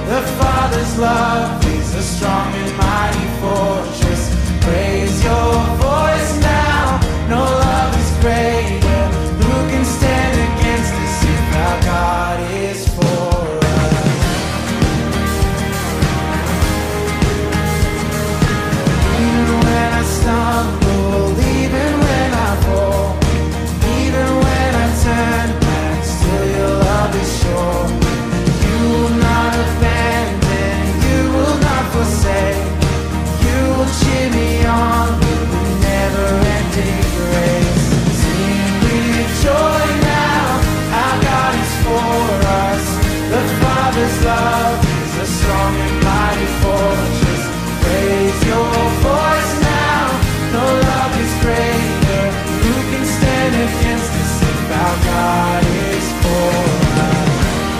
The Father's love is a strong and mighty fortress. Raise your voice now. No love is greater. Who can stand against us if our God is for us? Even when I stumble, even when I fall, even when I turn back, still your love is sure. You will not abandon, you will not forsake. You will cheer me on with never-ending grace. Sing with joy now, our God is for us. The Father's love is a strong and mighty fortress. Raise your voice now, no love is greater. Who can stand against us if our God is for us?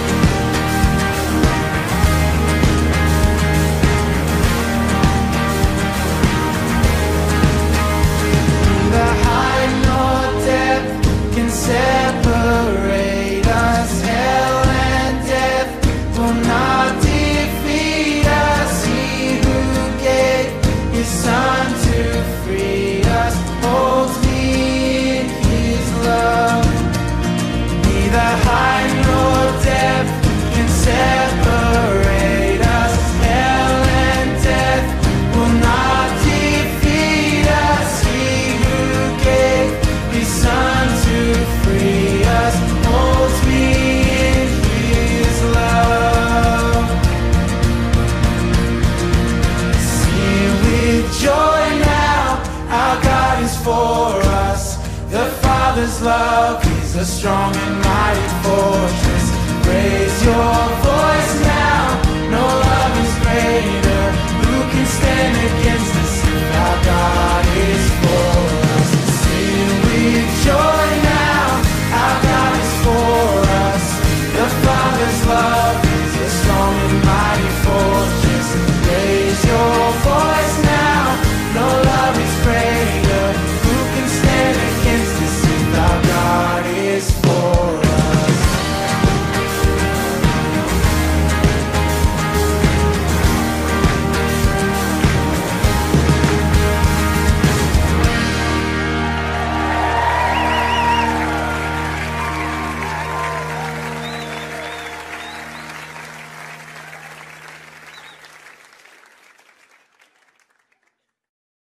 Neither height nor depth can separate us. Hell and death will not defeat us. He who gave his Son to free us holds me in his love. Neither height nor depth can separate us. Hell and death will not defeat us. He who gave his Son to free us holds me in his love. Sing with joy now, our God is for us. The Father's love is a strong and mighty fortress. Raise your